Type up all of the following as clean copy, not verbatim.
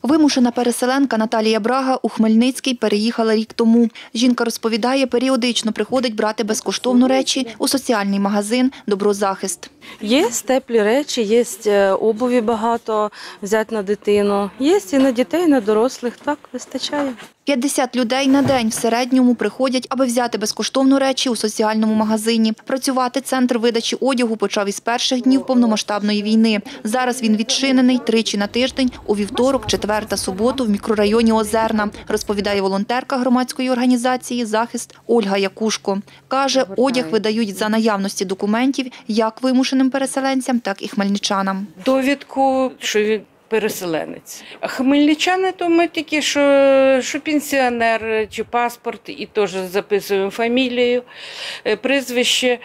Вимушена переселенка Наталія Брага у Хмельницький переїхала рік тому. Жінка розповідає, періодично приходить брати безкоштовно речі у соціальний магазин «Доброзахист». Є теплі речі, є обуві багато взяти на дитину. Є і на дітей, і на дорослих. Так, вистачає. 50 людей на день в середньому приходять, аби взяти безкоштовно речі у соціальному магазині. Працювати центр видачі одягу почав із перших днів повномасштабної війни. Зараз він відчинений тричі на тиждень у вівторок, четвер та суботу в мікрорайоні Озерна, розповідає волонтерка громадської організації «Захист» Ольга Якушко. Каже, одяг видають за наявності документів як вимушеним переселенцям, так і хмельничанам. Довідку, що він переселенець. А хмельничани, то ми тільки, що пенсіонер чи паспорт, і теж записуємо фамілію, прізвище,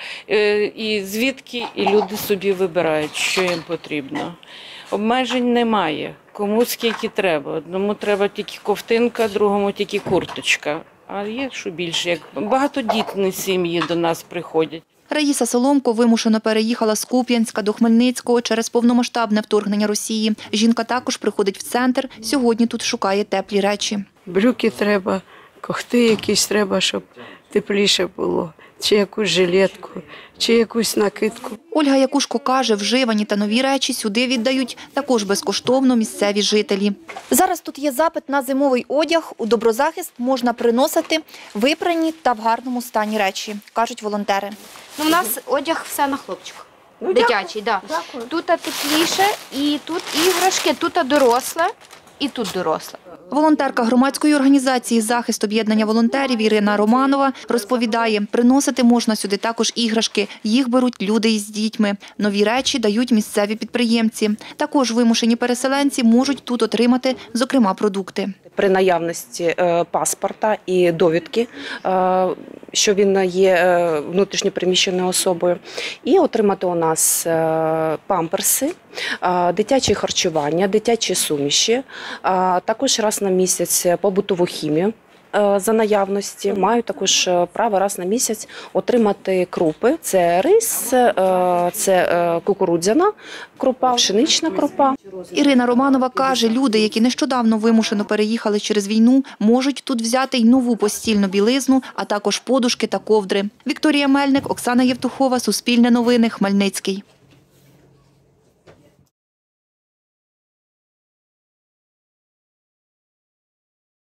і звідки, і люди собі вибирають, що їм потрібно. Обмежень немає. Кому скільки треба. Одному треба тільки ковтинка, другому тільки курточка. А є що більше, як багатодітні сім'ї до нас приходять. Раїса Соломко вимушено переїхала з Куп'янська до Хмельницького через повномасштабне вторгнення Росії. Жінка також приходить в центр. Сьогодні тут шукає теплі речі. Брюки треба, кохти якісь треба, щоб тепліше було. Чи якусь жилетку, чи якусь накидку. Ольга Якушко каже, вживані та нові речі сюди віддають також безкоштовно місцеві жителі. Зараз тут є запит на зимовий одяг. У «Доброзахист» можна приносити випрані та в гарному стані речі, кажуть волонтери. Ну, у нас одяг все на хлопчиках. Дитячий, так. Да. Тут тепліше, і тут іграшки, тут доросле, і тут доросле. Волонтерка громадської організації «Захист» об'єднання волонтерів Ірина Романова розповідає, приносити можна сюди також іграшки. Їх беруть люди із дітьми. Нові речі дають місцеві підприємці. Також вимушені переселенці можуть тут отримати, зокрема, продукти. При наявності паспорта і довідки, що він є внутрішньо переміщеною особою, і отримати у нас памперси, дитяче харчування, дитячі суміші, також раз на місяць побутову хімію за наявності. Мають також право раз на місяць отримати крупи. Це рис, це кукурудзяна крупа, пшенична крупа. Ірина Романова каже, люди, які нещодавно вимушено переїхали через війну, можуть тут взяти й нову постільну білизну, а також подушки та ковдри. Вікторія Мельник, Оксана Євтухова, Суспільне новини, Хмельницький.